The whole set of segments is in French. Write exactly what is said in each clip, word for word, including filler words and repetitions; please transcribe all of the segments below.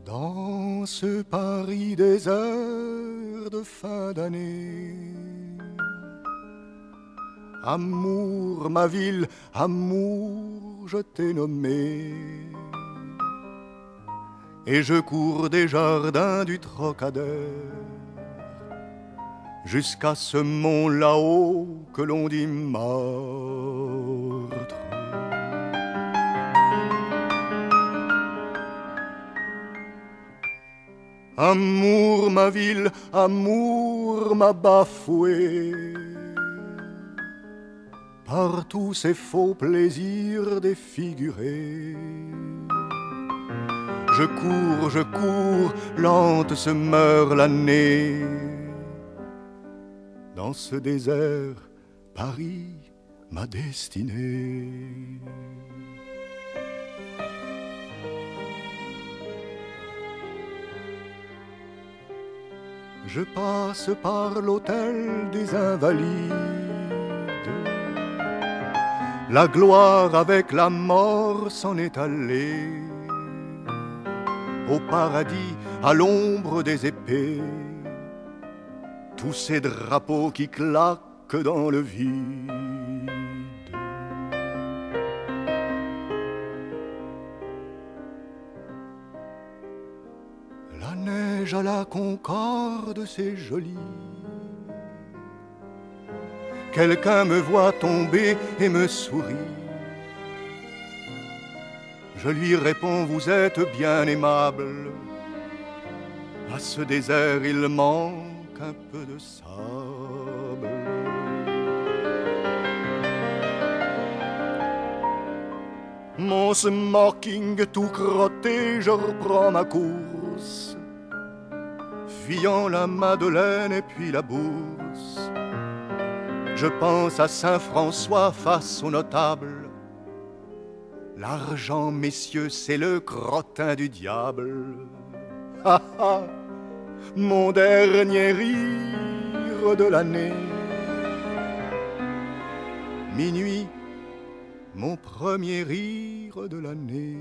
Dans ce Paris désert de fin d'année, amour, ma ville, amour, je t'ai nommé. Et je cours des jardins du Trocadère jusqu'à ce mont là-haut que l'on dit Martre. Amour, ma ville, amour m'a bafoué par tous ces faux plaisirs défigurés. Je cours, je cours, lente se meurt l'année. Dans ce désert, Paris, ma destinée. Je passe par l'hôtel des Invalides. La gloire avec la mort s'en est allée. Au paradis, à l'ombre des épées, tous ces drapeaux qui claquent dans le vide. La neige à la Concorde, c'est joli. Quelqu'un me voit tomber et me sourit. Je lui réponds, vous êtes bien aimable. À ce désert, il manque un peu de sable. Mon smoking tout crotté, je reprends ma course, fuyant la Madeleine et puis la Bourse. Je pense à Saint-François face aux notables. L'argent, messieurs, c'est le crottin du diable. Ah ah, mon dernier rire de l'année. Minuit, mon premier rire de l'année.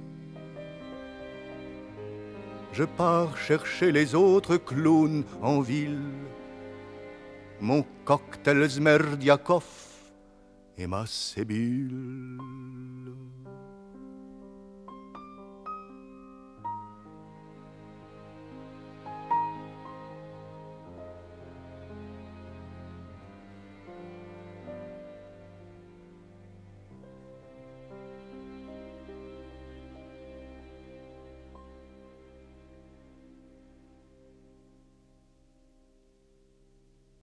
Je pars chercher les autres clowns en ville. Mon cocktail Zmerdiakov et ma sébile.